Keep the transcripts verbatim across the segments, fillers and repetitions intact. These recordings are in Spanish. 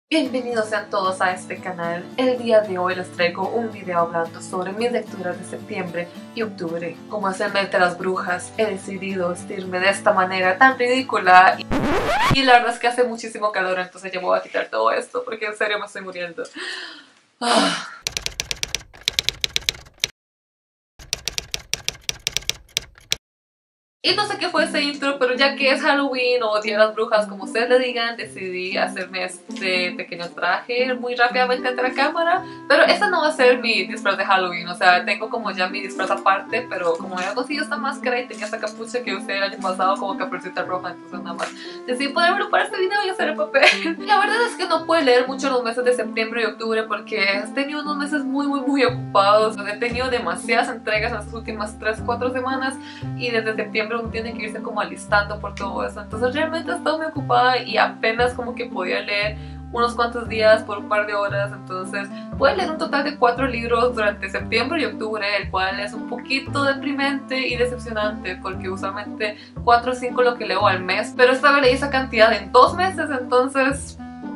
Bienvenidos sean todos a este canal. El día de hoy les traigo un video hablando sobre mis lecturas de septiembre y octubre. Como es el mes de las brujas, he decidido vestirme de esta manera tan ridícula y, y la verdad es que hace muchísimo calor, entonces ya me voy a quitar todo esto porque en serio me estoy muriendo. Ah. Y no sé qué fue ese intro, pero ya que es Halloween o Día de las Brujas, como ustedes le digan, decidí hacerme este pequeño traje muy rápidamente ante la cámara. Pero esta no va a ser mi disfraz de Halloween, o sea, tengo como ya mi disfraz aparte, pero como había conseguido esta máscara y tenía esta capucha que usé el año pasado como caperucita roja, entonces nada más decidí ponérmelo para este video y hacer el papel. La verdad es que no pude leer mucho los meses de septiembre y octubre porque he tenido unos meses muy muy muy ocupados. He tenido demasiadas entregas en las últimas tres cuatro semanas y desde septiembre uno tiene que irse como alistando por todo eso, entonces realmente he estado muy ocupada y apenas como que podía leer unos cuantos días por un par de horas. Entonces pude leer un total de cuatro libros durante septiembre y octubre, el cual es un poquito deprimente y decepcionante porque usualmente cuatro o cinco lo que leo al mes, pero esta vez leí esa cantidad en dos meses, entonces...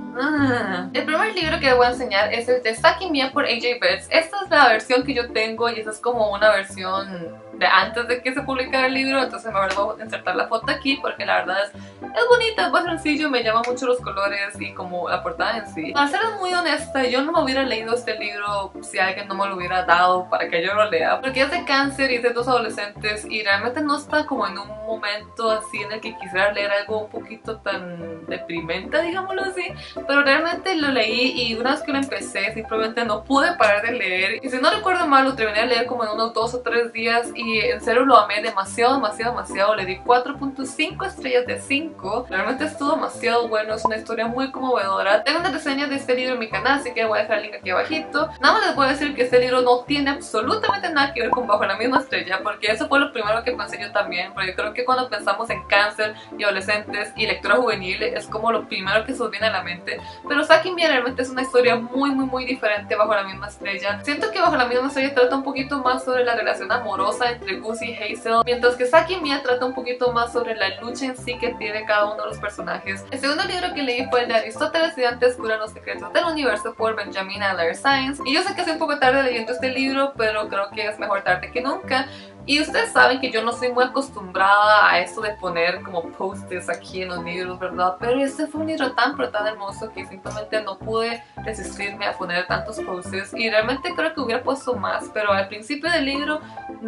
El primer libro que les voy a enseñar es el de Saki Mia por A J Betts. Esta es la versión que yo tengo y esa es como una versión de antes de que se publicara el libro, entonces me voy a insertar la foto aquí porque la verdad es, es bonita, es muy sencillo, me llaman mucho los colores y como la portada en sí. Para ser muy honesta, yo no me hubiera leído este libro si alguien no me lo hubiera dado para que yo lo lea, porque es de cáncer y es de dos adolescentes y realmente no está como en un momento así en el que quisiera leer algo un poquito tan deprimente, digámoslo así, pero realmente lo leí y una vez que lo empecé simplemente no pude parar de leer y si no recuerdo mal lo terminé de leer como en unos dos o tres días y en serio lo amé demasiado, demasiado, demasiado. Le di cuatro punto cinco estrellas de cinco. Realmente estuvo demasiado bueno, es una historia muy conmovedora. Tengo una reseña de este libro en mi canal, así que voy a dejar el link aquí abajito. Nada más les voy a decir que este libro no tiene absolutamente nada que ver con Bajo la Misma Estrella, porque eso fue lo primero que pensé yo también, porque creo que cuando pensamos en cáncer y adolescentes y lectura juvenil es como lo primero que se nos viene a la mente, pero Saki Mia realmente es una historia muy muy muy diferente Bajo la Misma Estrella. Siento que Bajo la Misma Estrella trata un poquito más sobre la relación amorosa entre Gus y Hazel, mientras que Saki Mia trata un poquito más sobre la lucha en sí que tiene cada uno de los personajes. El segundo libro que leí fue el de Aristóteles y Dante descubren los secretos del universo por Benjamin Allaire Sainz, y yo sé que hace un poco tarde leyendo este libro, pero creo que es mejor tarde que nunca. Y ustedes saben que yo no soy muy acostumbrada a esto de poner como post-its aquí en los libros, ¿verdad? Pero este fue un libro tan pero tan hermoso que simplemente no pude resistirme a poner tantos post-its y realmente creo que hubiera puesto más, pero al principio del libro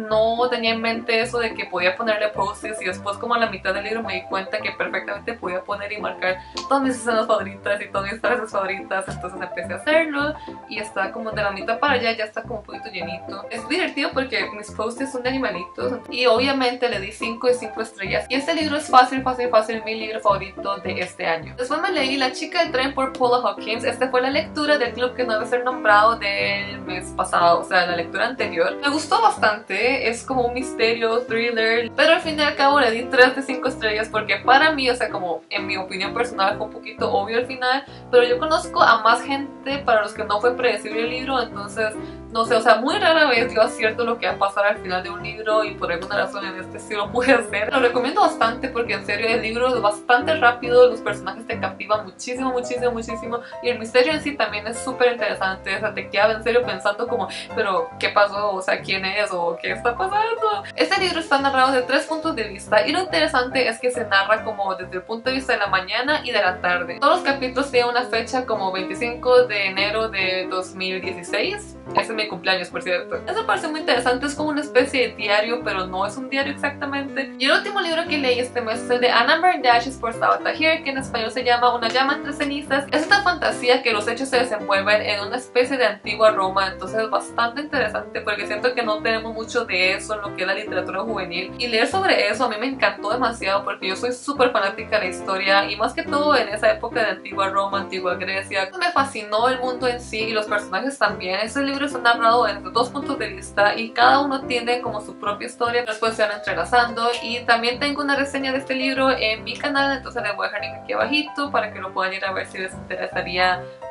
no tenía en mente eso de que podía ponerle post-its y después como a la mitad del libro me di cuenta que perfectamente podía poner y marcar todas mis escenas favoritas y todas mis frases favoritas, entonces empecé a hacerlo y está como de la mitad para allá, ya está como un poquito llenito. Es divertido porque mis post-its son de animales y obviamente le di cinco y cinco estrellas y este libro es fácil, fácil, fácil mi libro favorito de este año. Después me leí La Chica del Tren por Paula Hawkins. Esta fue la lectura del club que no debe ser nombrado del mes pasado, o sea, la lectura anterior. Me gustó bastante, es como un misterio, thriller, pero al fin y al cabo le di tres de cinco estrellas porque para mí, o sea, como en mi opinión personal fue un poquito obvio al final, pero yo conozco a más gente para los que no fue predecible el libro, entonces no sé, o sea, muy rara vez yo acierto lo que va a pasar al final de un libro y por alguna razón en este sí lo pude hacer. Lo recomiendo bastante porque en serio el libro es bastante rápido, los personajes te captivan muchísimo, muchísimo, muchísimo y el misterio en sí también es súper interesante, o sea, te queda en serio pensando como, pero ¿qué pasó? O sea, ¿quién es? ¿O qué está pasando? Este libro está narrado de tres puntos de vista y lo interesante es que se narra como desde el punto de vista de la mañana y de la tarde. Todos los capítulos tienen una fecha como veinticinco de enero de dos mil dieciséis. Ese es mi cumpleaños, por cierto. Eso me parece muy interesante, es como una especie de diario, pero no es un diario exactamente. Y el último libro que leí este mes es el de Anna Burned Ashes por Tabitha Here, que en español se llama Una llama entre cenizas. Es esta fantasía que los hechos se desenvuelven en una especie de antigua Roma, entonces es bastante interesante porque siento que no tenemos mucho de eso en lo que es la literatura juvenil. Y leer sobre eso a mí me encantó demasiado porque yo soy súper fanática de la historia y más que todo en esa época de antigua Roma, antigua Grecia. Me fascinó el mundo en sí y los personajes también. Ese libro está narrado desde dos puntos de vista y cada uno tiene como su propia historia, después se van entrelazando y también tengo una reseña de este libro en mi canal, entonces les voy a dejar link aquí abajito para que lo puedan ir a ver si les interesaría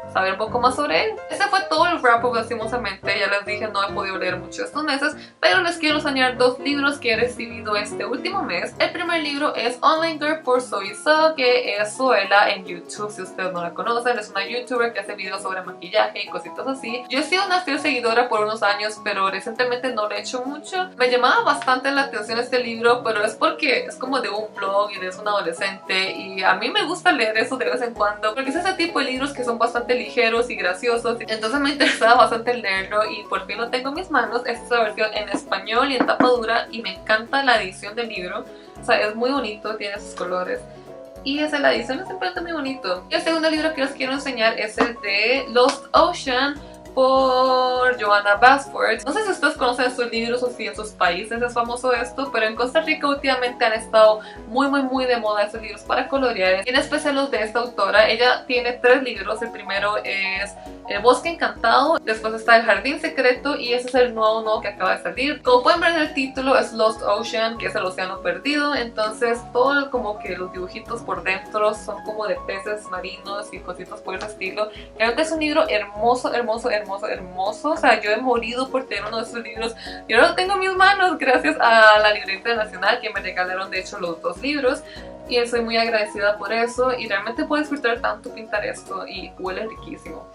saber un poco más sobre él. Ese fue todo el wrap up, lastimosamente. Ya les dije, no he podido leer mucho estos meses, pero les quiero enseñar dos libros que he recibido este último mes. El primer libro es Online Girl por Zoe So, que es Zoela en YouTube. Si ustedes no la conocen, es una youtuber que hace videos sobre maquillaje y cositas así. Yo he sido una fiel seguidora por unos años, pero recientemente no lo he hecho mucho. Me llamaba bastante la atención este libro, pero es porque es como de un blog y es un adolescente, y a mí me gusta leer eso de vez en cuando, porque es ese tipo de libros que son bastante ligeros y graciosos. Entonces me interesaba bastante leerlo y por fin lo tengo en mis manos. Esta es la versión en español y en tapa dura, y me encanta la edición del libro. O sea, es muy bonito, tiene sus colores. Y esa la edición es simplemente muy bonito. Y el segundo libro que les quiero enseñar es el de Lost Ocean por Johanna Basford. No sé si ustedes conocen estos libros o si en sus países es famoso esto, pero en Costa Rica últimamente han estado muy muy muy de moda estos libros para colorear, y en especial los de esta autora. Ella tiene tres libros. El primero es El Bosque Encantado, después está El Jardín Secreto, y ese es el nuevo nuevo que acaba de salir. Como pueden ver en el título, es Lost Ocean, que es el océano perdido. Entonces todo como que los dibujitos por dentro son como de peces marinos y cositas por el estilo. Realmente es un libro hermoso, hermoso, hermoso hermoso, hermoso. O sea, yo he morido por tener uno de esos libros. Yo ahora lo tengo en mis manos gracias a la Librería Internacional, que me regalaron de hecho los dos libros, y soy muy agradecida por eso. Y realmente puedo disfrutar tanto pintar esto, y huele riquísimo.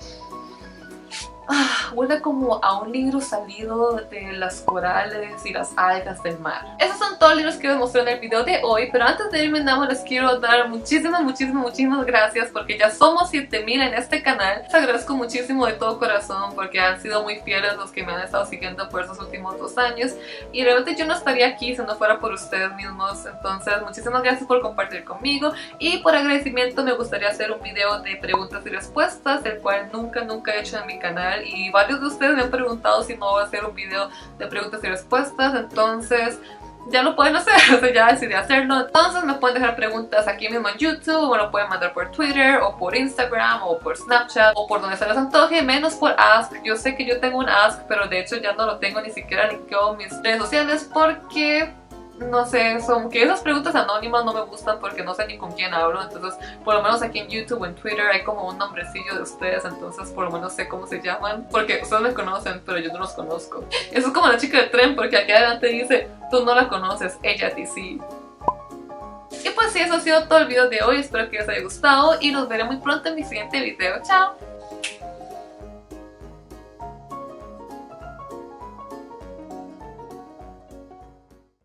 Ah, huele como a un libro salido de las corales y las algas del mar. Esos son todos los libros que les mostré en el video de hoy, pero antes de irme nada más les quiero dar muchísimas, muchísimas, muchísimas gracias, porque ya somos siete mil en este canal. Les agradezco muchísimo de todo corazón, porque han sido muy fieles los que me han estado siguiendo por esos últimos dos años, y realmente yo no estaría aquí si no fuera por ustedes mismos. Entonces muchísimas gracias por compartir conmigo, y por agradecimiento me gustaría hacer un video de preguntas y respuestas, el cual nunca, nunca he hecho en mi canal. Y varios de ustedes me han preguntado si no voy a hacer un video de preguntas y respuestas, entonces ya lo pueden hacer. O sea, ya decidí hacerlo. Entonces me pueden dejar preguntas aquí mismo en YouTube, o me lo pueden mandar por Twitter, o por Instagram, o por Snapchat, o por donde se les antoje, menos por Ask. Yo sé que yo tengo un Ask, pero de hecho ya no lo tengo, ni siquiera linkeo mis redes sociales, porque no sé, son que esas preguntas anónimas no me gustan, porque no sé ni con quién hablo. Entonces por lo menos aquí en YouTube o en Twitter hay como un nombrecillo de ustedes, entonces por lo menos sé cómo se llaman, porque ustedes me conocen pero yo no los conozco. Eso es como la chica del tren, porque aquí adelante dice tú no la conoces, ella a ti sí. Y pues sí, eso ha sido todo el video de hoy. Espero que les haya gustado y nos veremos muy pronto en mi siguiente video. Chao.